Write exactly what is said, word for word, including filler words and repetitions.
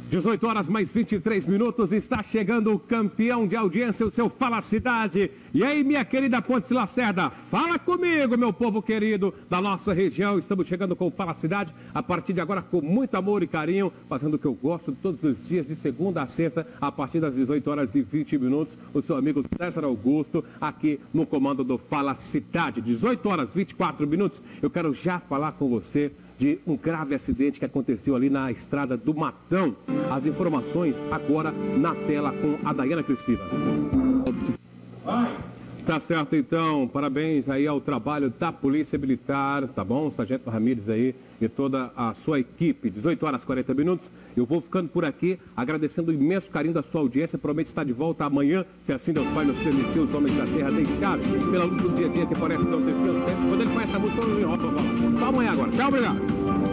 dezoito horas mais vinte e três minutos, está chegando o campeão de audiência, o seu Fala Cidade. E aí, minha querida Pontes Lacerda, fala comigo, meu povo querido da nossa região. Estamos chegando com o Fala Cidade, a partir de agora com muito amor e carinho, fazendo o que eu gosto todos os dias, de segunda a sexta, a partir das dezoito horas e vinte minutos. O seu amigo César Augusto, aqui no comando do Fala Cidade. dezoito horas e vinte e quatro minutos, eu quero já falar com você de um grave acidente que aconteceu ali na estrada do Matão. As informações agora na tela com a Daiana Cristina. Vai! Tá certo, então. Parabéns aí ao trabalho da Polícia Militar, tá bom? Sargento Ramírez aí e toda a sua equipe. dezoito horas e quarenta minutos. Eu vou ficando por aqui, agradecendo o imenso carinho da sua audiência. Prometo estar de volta amanhã, se assim Deus Pai nos permitir, os homens da terra deixaram pela luta do dia a dia que parece não ter fim. Quando ele faz essa música, eu enrolo. Só amanhã agora. Tchau, obrigado.